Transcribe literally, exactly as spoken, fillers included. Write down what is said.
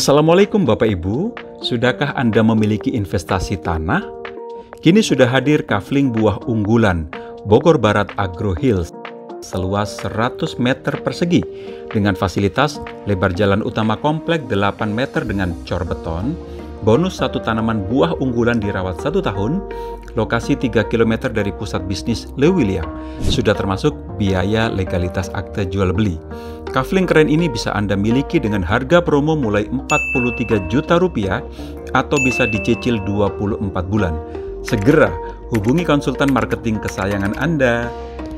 Assalamualaikum Bapak Ibu, sudahkah Anda memiliki investasi tanah? Kini sudah hadir kafling buah unggulan Bogor Barat Agro Hills seluas seratus meter persegi dengan fasilitas lebar jalan utama komplek delapan meter dengan cor beton, bonus satu tanaman buah unggulan dirawat satu tahun, lokasi tiga kilometer dari pusat bisnis Lewiliang, sudah termasuk biaya legalitas akte jual beli. Kafling keren ini bisa Anda miliki dengan harga promo mulai empat puluh tiga juta rupiah atau bisa dicicil dua puluh empat bulan. Segera hubungi konsultan marketing kesayangan Anda.